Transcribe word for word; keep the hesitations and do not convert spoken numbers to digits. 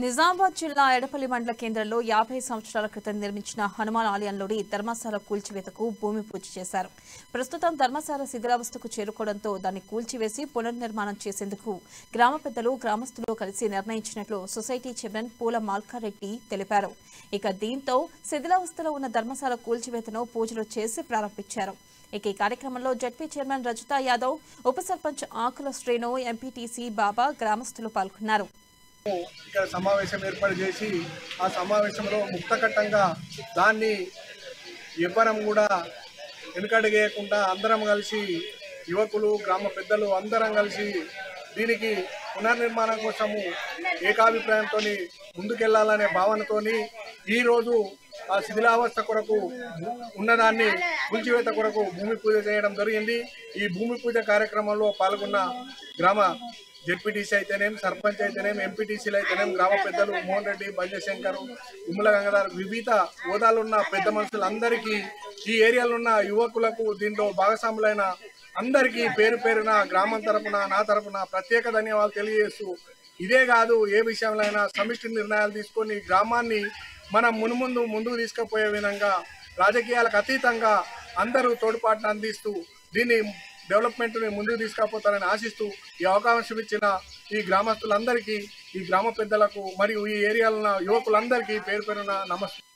నిజామాబాద్ జిల్లా ఎడపల్లి మండల కేంద్రంలో యాభై సంవత్సరాల క్రితం నిర్మించిన హనుమాన్ ఆలయంలోని ధర్మశాల కూల్చివేతకు భూమి పూజ చేశారు. ప్రస్తుతం ధర్మశాల శిథిలావస్థకు చేరుకోవడంతో దాన్ని కూల్చివేసి పునర్నిర్మాణం చేసేందుకు గ్రామ పెద్దలు గ్రామస్తులు కలిసి నిర్ణయించినట్లు సొసైటీ చైర్మన్ పూల మాల్కారెడ్డి తెలిపారు. ఇక దీంతో శిథిలావస్థలో ఉన్న ధర్మశాల కూల్చివేతను పూజలు చేసి ప్రారంభించారు. ఇక ఈ కార్యక్రమంలో జడ్పీ చైర్మన్ రజితా యాదవ్, ఉప సర్పంచ్ ఆకుల శ్రీను, ఎంపీటీసీ బాబా, గ్రామస్తులు పాల్గొన్నారు. ఇక్కడ సమావేశం ఏర్పాటు చేసి ఆ సమావేశంలో ముక్తకట్టంగా దాన్ని ఎవ్వరం కూడా వెనుకడుగేయకుండా అందరం కలిసి యువకులు గ్రామ పెద్దలు అందరం కలిసి దీనికి పునర్నిర్మాణం కోసము ఏకాభిప్రాయంతో ముందుకెళ్లాలనే భావనతో ఈరోజు ఆ శిథిలావస్థ కొరకు ఉన్నదాన్ని కూల్చివేత కొరకు భూమి పూజ చేయడం జరిగింది. ఈ భూమి పూజ కార్యక్రమంలో పాల్గొన్న గ్రామ జెడ్పీటీసీ అయితేనేం, సర్పంచ్ అయితేనేం, ఎంపీటీసీలు అయితేనేం, గ్రామ పెద్దలు మోహన్ రెడ్డి, బంజశంకర్, ఉమ్మల గంగాధర్, వివిధ హోదాలున్న పెద్ద మనుషులందరికీ, ఈ ఏరియాలో ఉన్న యువకులకు, దీంట్లో భాగస్వాములైన అందరికీ పేరు పేరున గ్రామం తరపున నా తరపున ప్రత్యేక ధన్యవాదాలు తెలియజేస్తూ, ఇదే కాదు ఏ విషయంలో అయినా సమిష్టి నిర్ణయాలు తీసుకొని గ్రామాన్ని మనం మునుముందు ముందుకు తీసుకుపోయే విధంగా రాజకీయాలకు అతీతంగా అందరూ తోడ్పాటును అందిస్తూ దీన్ని డెవలప్మెంట్ని ముందుకు తీసుకుపోతారని ఆశిస్తూ ఈ అవకాశం ఇచ్చిన ఈ గ్రామస్తులందరికీ, ఈ గ్రామ పెద్దలకు మరియు ఈ ఏరియాలో ఉన్న యువకులందరికీ పేరు పేరున నమస్తే.